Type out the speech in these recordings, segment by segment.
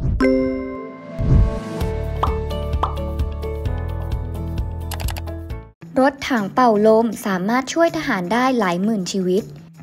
รถถังเป่าลมสามารถช่วยทหารได้หลายหมื่นชีวิต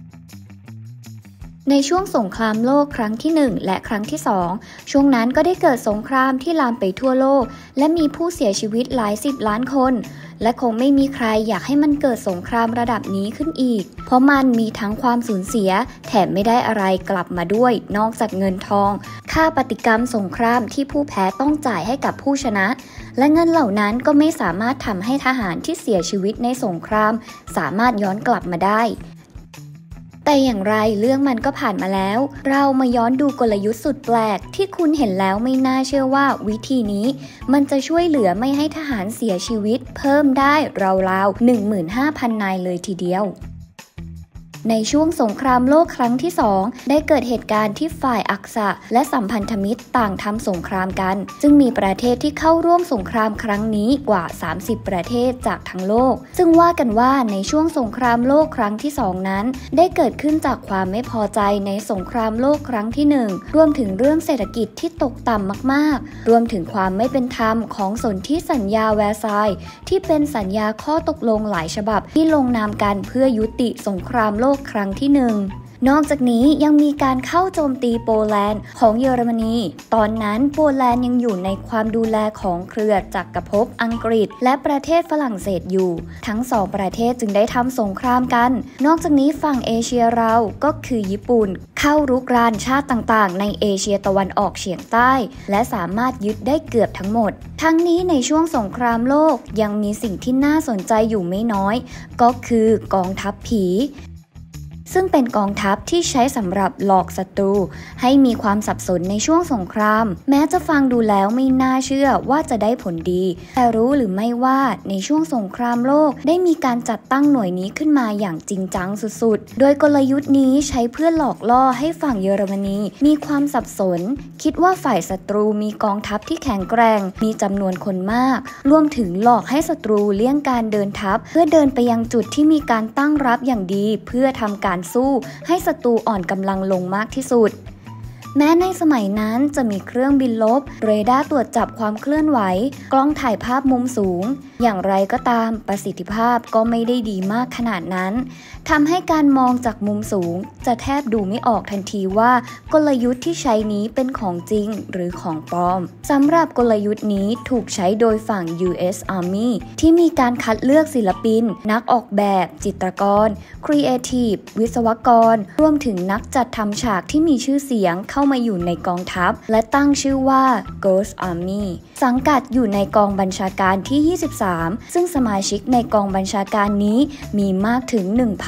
ในช่วงสงครามโลกครั้งที่1และครั้งที่2ช่วงนั้นก็ได้เกิดสงครามที่ลามไปทั่วโลกและมีผู้เสียชีวิตหลาย10 ล้านคนและคงไม่มีใครอยากให้มันเกิดสงครามระดับนี้ขึ้นอีกเพราะมันมีทั้งความสูญเสียแถมไม่ได้อะไรกลับมาด้วยนอกจากเงินทองค่าปฏิกรรมสงครามที่ผู้แพ้ต้องจ่ายให้กับผู้ชนะและเงินเหล่านั้นก็ไม่สามารถทำให้ทหารที่เสียชีวิตในสงครามสามารถย้อนกลับมาได้แต่อย่างไรเรื่องมันก็ผ่านมาแล้วเรามาย้อนดูกลยุทธ์สุดแปลกที่คุณเห็นแล้วไม่น่าเชื่อว่าวิธีนี้มันจะช่วยเหลือไม่ให้ทหารเสียชีวิตเพิ่มได้ราวๆ 15,000 นายเลยทีเดียวในช่วงสงครามโลกครั้งที่2ได้เกิดเหตุการณ์ที่ฝ่ายอักษะและสัมพันธมิตรต่างทำสงครามกันซึ่งมีประเทศที่เข้าร่วมสงครามครั้งนี้กว่า30ประเทศจากทั้งโลกซึ่งว่ากันว่าในช่วงสงครามโลกครั้งที่2นั้นได้เกิดขึ้นจากความไม่พอใจในสงครามโลกครั้งที่1รวมถึงเรื่องเศรษฐกิจที่ตกต่ำมากๆรวมถึงความไม่เป็นธรรมของสนธิสัญญาแวร์ซายน์ที่เป็นสัญญาข้อตกลงหลายฉบับที่ลงนามกันเพื่อยุติสงครามโลกครั้งที่1นอกจากนี้ยังมีการเข้าโจมตีโปแลนด์ของเยอรมนีตอนนั้นโปแลนด์ยังอยู่ในความดูแลของเครือจักรภพอังกฤษและประเทศฝรั่งเศสอยู่ทั้งสองประเทศจึงได้ทำสงครามกันนอกจากนี้ฝั่งเอเชียเราก็คือญี่ปุ่นเข้ารุกรานชาติต่างๆในเอเชียตะวันออกเฉียงใต้และสามารถยึดได้เกือบทั้งหมดทั้งนี้ในช่วงสงครามโลกยังมีสิ่งที่น่าสนใจอยู่ไม่น้อยก็คือกองทัพผีซึ่งเป็นกองทัพที่ใช้สำหรับหลอกศัตรูให้มีความสับสนในช่วงสงครามแม้จะฟังดูแล้วไม่น่าเชื่อว่าจะได้ผลดีแต่รู้หรือไม่ว่าในช่วงสงครามโลกได้มีการจัดตั้งหน่วยนี้ขึ้นมาอย่างจริงจังสุดๆโดยกลยุทธ์นี้ใช้เพื่อหลอกล่อให้ฝั่งเยอรมนีมีความสับสนคิดว่าฝ่ายศัตรูมีกองทัพที่แข็งแกร่งมีจำนวนคนมากรวมถึงหลอกให้ศัตรูเลี่ยงการเดินทัพเพื่อเดินไปยังจุดที่มีการตั้งรับอย่างดีเพื่อทำการสู้ให้ศัตรูอ่อนกำลังลงมากที่สุดแม้ในสมัยนั้นจะมีเครื่องบินลบเรดาร์ตรวจจับความเคลื่อนไหวกล้องถ่ายภาพมุมสูงอย่างไรก็ตามประสิทธิภาพก็ไม่ได้ดีมากขนาดนั้นทำให้การมองจากมุมสูงจะแทบดูไม่ออกทันทีว่ากลยุทธ์ที่ใช้นี้เป็นของจริงหรือของปลอมสำหรับกลยุทธ์นี้ถูกใช้โดยฝั่ง US Army ที่มีการคัดเลือกศิลปินนักออกแบบจิตรกรครีเอทีฟวิศวกรรวมถึงนักจัดทำฉากที่มีชื่อเสียงเข้ามาอยู่ในกองทัพและตั้งชื่อว่า Ghost Army สังกัดอยู่ในกองบัญชาการที่23ซึ่งสมาชิกในกองบัญชาการนี้มีมากถึง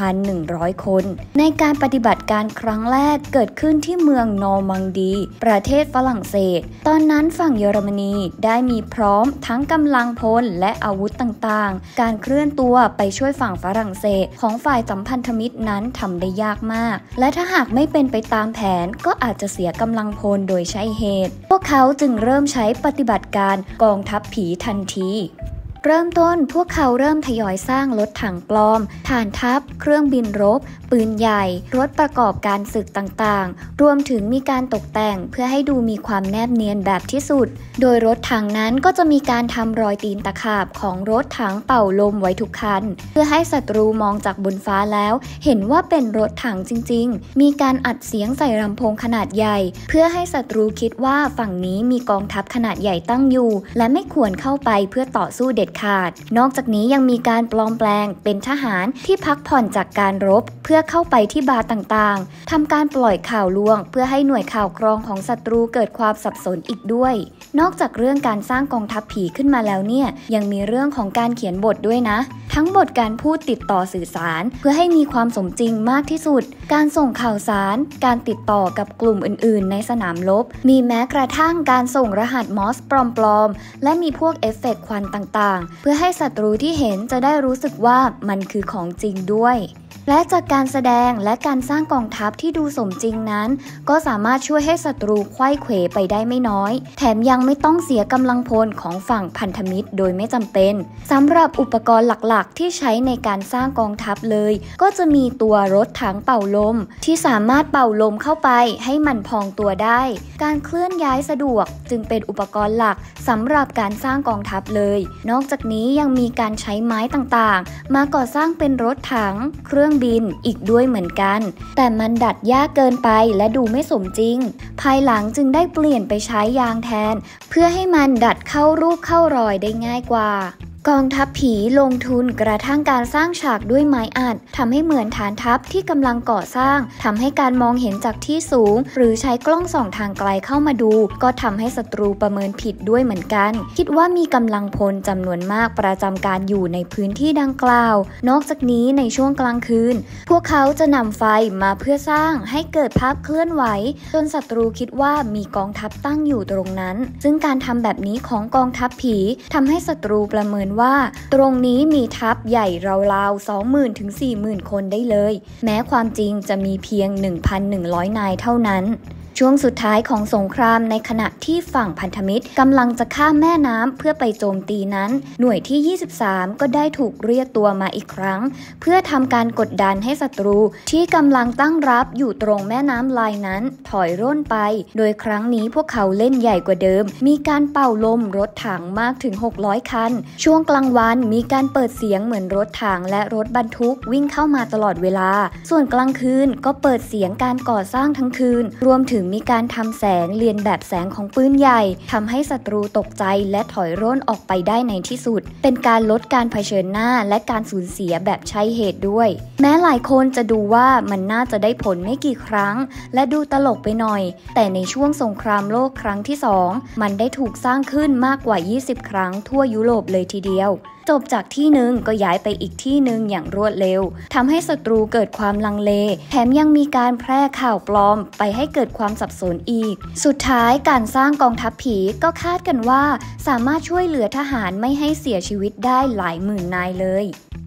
1,100 คนในการปฏิบัติการครั้งแรกเกิดขึ้นที่เมืองนอร์มังดีประเทศฝรั่งเศสตอนนั้นฝั่งเยอรมนีได้มีพร้อมทั้งกำลังพลและอาวุธต่างๆการเคลื่อนตัวไปช่วยฝั่งฝรั่งเศสของฝ่ายสัมพันธมิตรนั้นทำได้ยากมากและถ้าหากไม่เป็นไปตามแผนก็อาจจะเสียกำลังพลโดยใช่เหตุพวกเขาจึงเริ่มใช้ปฏิบัติการกองทัพผีทันทีเริ่มต้นพวกเขาเริ่มทยอยสร้างรถถังปลอมฐานทัพเครื่องบินรบปืนใหญ่รถประกอบการศึกต่างๆรวมถึงมีการตกแต่งเพื่อให้ดูมีความแนบเนียนแบบที่สุดโดยรถถังนั้นก็จะมีการทำรอยตีนตะขาบของรถถังเป่าลมไว้ทุกคันเพื่อให้ศัตรูมองจากบนฟ้าแล้วเห็นว่าเป็นรถถังจริงๆมีการอัดเสียงใส่ลำโพงขนาดใหญ่เพื่อให้ศัตรูคิดว่าฝั่งนี้มีกองทัพขนาดใหญ่ตั้งอยู่และไม่ควรเข้าไปเพื่อต่อสู้เด็ดขาดนอกจากนี้ยังมีการปลอมแปลงเป็นทหารที่พักผ่อนจากการรบเพื่อเข้าไปที่บาร์ต่างๆทำการปล่อยข่าวลวงเพื่อให้หน่วยข่าวกรองของศัตรูเกิดความสับสนอีกด้วยนอกจากเรื่องการสร้างกองทัพผีขึ้นมาแล้วเนี่ยยังมีเรื่องของการเขียนบทด้วยนะทั้งบทการพูดติดต่อสื่อสารเพื่อให้มีความสมจริงมากที่สุดการส่งข่าวสารการติดต่อกับกลุ่มอื่นๆในสนามรบมีแม้กระทั่งการส่งรหัสมอสปลอมๆและมีพวกเอฟเฟกต์ควันต่างๆเพื่อให้ศัตรูที่เห็นจะได้รู้สึกว่ามันคือของจริงด้วยและจากการแสดงและการสร้างกองทัพที่ดูสมจริงนั้นก็สามารถช่วยให้ศัตรูไขว้เขวไปได้ไม่น้อยแถมยังไม่ต้องเสียกำลังพลของฝั่งพันธมิตรโดยไม่จำเป็นสำหรับอุปกรณ์หลักๆที่ใช้ในการสร้างกองทัพเลยก็จะมีตัวรถถังเป่าลมที่สามารถเป่าลมเข้าไปให้มันพองตัวได้การเคลื่อนย้ายสะดวกจึงเป็นอุปกรณ์หลักสำหรับการสร้างกองทัพเลยนอกจากนี้ยังมีการใช้ไม้ต่างๆมาก่อสร้างเป็นรถถังเครื่องบินอีกด้วยเหมือนกันแต่มันดัดยากเกินไปและดูไม่สมจริงภายหลังจึงได้เปลี่ยนไปใช้ยางแทนเพื่อให้มันดัดเข้ารูปเข้ารอยได้ง่ายกว่ากองทัพผีลงทุนกระทั่งการสร้างฉากด้วยไม้อัดทำให้เหมือนฐานทัพที่กำลังก่อสร้างทำให้การมองเห็นจากที่สูงหรือใช้กล้องส่องทางไกลเข้ามาดูก็ทำให้ศัตรูประเมินผิดด้วยเหมือนกันคิดว่ามีกำลังพลจำนวนมากประจำการอยู่ในพื้นที่ดังกล่าวนอกจากนี้ในช่วงกลางคืนพวกเขาจะนำไฟมาเพื่อสร้างให้เกิดภาพเคลื่อนไหวจนศัตรูคิดว่ามีกองทัพตั้งอยู่ตรงนั้นซึ่งการทำแบบนี้ของกองทัพผีทำให้ศัตรูประเมินว่าตรงนี้มีทัพใหญ่ราวๆ 20,000 ถึง 40,000 คนได้เลยแม้ความจริงจะมีเพียง 1,100 นายเท่านั้นช่วงสุดท้ายของสงครามในขณะที่ฝั่งพันธมิตรกำลังจะข้ามแม่น้ำเพื่อไปโจมตีนั้นหน่วยที่ 23 ก็ได้ถูกเรียกตัวมาอีกครั้งเพื่อทำการกดดันให้ศัตรูที่กำลังตั้งรับอยู่ตรงแม่น้ำไลน์นั้นถอยร่นไปโดยครั้งนี้พวกเขาเล่นใหญ่กว่าเดิมมีการเป่าลมรถถังมากถึง600คันช่วงกลางวันมีการเปิดเสียงเหมือนรถถังและรถบรรทุกวิ่งเข้ามาตลอดเวลาส่วนกลางคืนก็เปิดเสียงการก่อสร้างทั้งคืนรวมถึงมีการทำแสงเลียนแบบแสงของปืนใหญ่ทำให้ศัตรูตกใจและถอยร่นออกไปได้ในที่สุดเป็นการลดการเผชิญหน้าและการสูญเสียแบบใช่เหตุด้วยแม้หลายคนจะดูว่ามันน่าจะได้ผลไม่กี่ครั้งและดูตลกไปหน่อยแต่ในช่วงสงครามโลกครั้งที่2มันได้ถูกสร้างขึ้นมากกว่า20ครั้งทั่วยุโรปเลยทีเดียวจบจากที่หนึ่งก็ย้ายไปอีกที่หนึ่งอย่างรวดเร็วทำให้ศัตรูเกิดความลังเลแถมยังมีการแพร่ข่าวปลอมไปให้เกิดความสับสนอีกสุดท้ายการสร้างกองทัพผีก็คาดกันว่าสามารถช่วยเหลือทหารไม่ให้เสียชีวิตได้หลายหมื่นนายเลย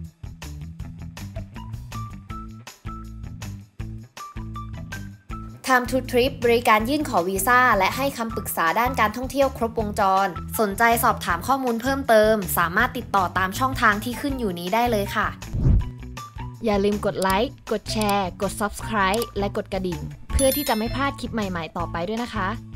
Time to Trip บริการยื่นขอวีซ่าและให้คำปรึกษาด้านการท่องเที่ยวครบวงจรสนใจสอบถามข้อมูลเพิ่มเติมสามารถติดต่อตามช่องทางที่ขึ้นอยู่นี้ได้เลยค่ะอย่าลืมกดไลค์กดแชร์กด Subscribe และกดกระดิ่งเพื่อที่จะไม่พลาดคลิปใหม่ๆต่อไปด้วยนะคะ